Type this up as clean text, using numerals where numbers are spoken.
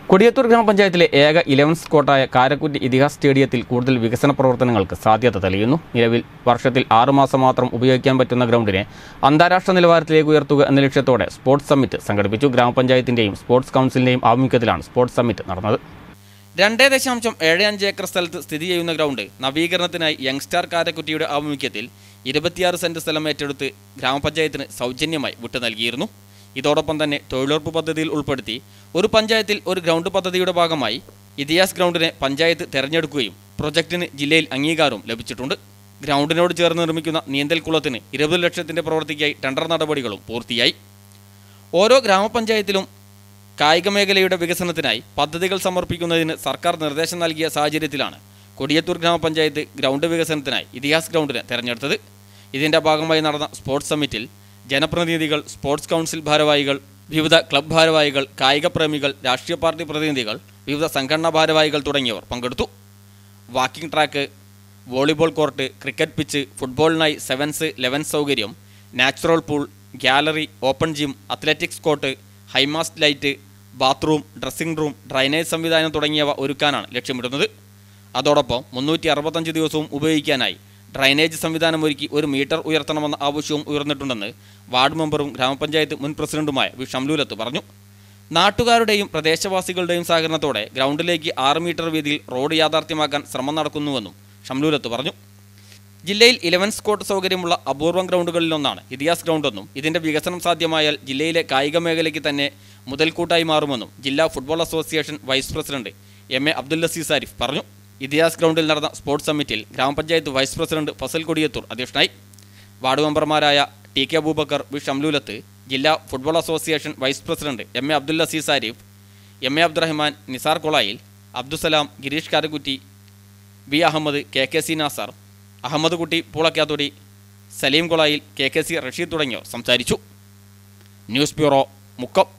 കൊടിയത്തൂർ ഗ്രാമപഞ്ചായത്തിലെ ഏക 11 സ്കോട്ടായ കാരക്കുറ്റി ഇതിഹാസ് സ്റ്റേഡിയത്തിൽ കൂടുതൽ വികസന പ്രവർത്തനങ്ങൾക്ക് സാധ്യത തെളിയുന്നു. നിലവിൽ വർഷത്തിൽ 6 മാസം മാത്രം ഉപയോഗിക്കാൻ പറ്റുന്ന ഗ്രൗണ്ടിനെ അന്താരാഷ്ട്ര നിലവാരത്തിലേക്ക് ഉയർത്തുക എന്ന ലക്ഷ്യത്തോടെ സ്പോർട്സ് സമ്മിറ്റ് സംഘടിപ്പിച്ചു. ഗ്രാമപഞ്ചായത്തിന്റെയും സ്പോർട്സ് കൗൺസിലിന്റെയും ആഭിമുഖ്യത്തിലാണ് സ്പോർട്സ് സമ്മിറ്റ് നടന്നത്. 2.75 ഏക്കർ സ്ഥലത്ത് സ്ഥിതി ചെയ്യുന്ന ഗ്രൗണ്ട് നവീകരണത്തിനായി യങ്സ്റ്റാർ കാരക്കുറ്റിയുടെ ആഭിമുഖ്യത്തിൽ 26 സെന്റ് സ്ഥലം ഏറ്റെടുത്ത് ഗ്രാമപഞ്ചായത്തിന് സൗജന്യമായി വിട്ടു നൽകിയിരുന്നു. ഇതോടൊപ്പം തന്നെ തൊഴിലുറപ്പ് പദ്ധതിയിൽ ഉൾപ്പെടുത്തി ഒരു പഞ്ചായത്തിൽ ഒരു ഗ്രൗണ്ട് പദ്ധതിയുടെ ഭാഗമായി ഇതിഹാസ് ഗ്രൗണ്ടിനെ പഞ്ചായത്ത് തെരഞ്ഞെടുക്കുകയും പ്രൊജക്ടിന് ജില്ലയിൽ അംഗീകാരവും ലഭിച്ചിട്ടുണ്ട്. ഗ്രൗണ്ടിനോട് ചേർന്ന് നിർമ്മിക്കുന്ന നീന്തൽക്കുളത്തിന് 20 ലക്ഷത്തിന്റെ പ്രവൃത്തിക്കായി ടെൻഡർ നടപടികളും പൂർത്തിയായി. ഓരോ ഗ്രാമപഞ്ചായത്തിലും കായിക മേഖലയുടെ വികസനത്തിനായി പദ്ധതികൾ സമർപ്പിക്കുന്നതിന് സർക്കാർ നിർദ്ദേശം നൽകിയ സാഹചര്യത്തിലാണ് കൊടിയത്തൂർ ഗ്രാമപഞ്ചായത്ത് ഗ്രൗണ്ട് വികസനത്തിനായി ഇതിഹാസ് ഗ്രൗണ്ടിനെ തെരഞ്ഞെടുത്തത്. ഇതിന്റെ ഭാഗമായി നടന്ന സ്പോർട്സ് സമ്മിറ്റിൽ ജനപ്രതിനിധികൾ, സ്പോർട്സ് കൗൺസിൽ ഭാരവാഹികൾ, വിവിധ ക്ലബ് ഭാരവാഹികൾ, കായിക പ്രേമികൾ, രാഷ്ട്രീയ പാർട്ടി പ്രതിനിധികൾ, വിവിധ സംഘടനാ ഭാരവാഹികൾ തുടങ്ങിയവർ പങ്കെടുത്തു. Walking track, volleyball court, cricket pitch, ഫുട്ബോളിനായി 7s 11 സൗകര്യം, natural pool, gallery, open gym, athletics court, high mast light, bathroom, dressing room, drainage സംവിധാനം തുടങ്ങിയവ ഒരുക്കാനാണ് ലക്ഷ്യമിടുന്നത്. അതോടൊപ്പം 365 ദിവസവും ഉപയോഗിക്കാനായി ഡ്രൈനേജ് സംവിധാനം ഒരുക്കി 1 മീറ്റർ ഉയർത്തണമെന്ന ആവശ്യവും ഉയർന്നിട്ടുണ്ടെന്ന് വാർഡ് മെമ്പറും ഗ്രാമപഞ്ചായത്ത് മുൻ പ്രസിഡന്റുമായ വി ഷംലൂലത്ത് പറഞ്ഞു. നാട്ടുകാരുടെയും പ്രദേശവാസികളുടെയും സഹകരണത്തോടെ ഗ്രൗണ്ടിലേക്ക് 6 മീറ്റർ വീതിയിൽ റോഡ് യാഥാർത്ഥ്യമാക്കാൻ ശ്രമം നടക്കുന്നുവെന്നും ഷംലൂലത്ത് പറഞ്ഞു. ജില്ലയിൽ 11 സ്കോട്ട് സൗകര്യമുള്ള അപൂർവം ഗ്രൗണ്ടുകളിലൊന്നാണ് ഇതിഹാസ് ഗ്രൗണ്ടെന്നും ഇതിന്റെ വികസനം സാധ്യമായാൽ ജില്ലയിലെ കായിക മേഖലയ്ക്ക് തന്നെ മുതൽക്കൂട്ടായി മാറുമെന്നും ജില്ലാ football association vice president MA Abdul Laseez Arif പറഞ്ഞു. ഇതിഹാസ് ഗ്രൗണ്ടിൽ നടന്ന സ്പോർട്സ് സമ്മിറ്റിൽ ഗ്രാമപഞ്ചായത്ത് വൈസ് പ്രസിഡന്റ് ഫസൽ കൊടിയത്തൂർ അധ്യക്ഷനായി. വാർഡ് മെമ്പർമാരായ TK അബൂബക്കർ, വി ഷംലൂലത്ത്, ജില്ലാ football association vice president MA Abdul Laseez Arif, MA Abdurahman, Nisar Kolayil, Abdussalam, Girish Karakkutty, B Ahammed, KKC Nasar, Ahammed Kutty Poolakkathodi, Saleem Kolayil, KKC Rasheed തുടങ്ങിയവർ സംസാരിച്ചു. News bureau, Mukkam.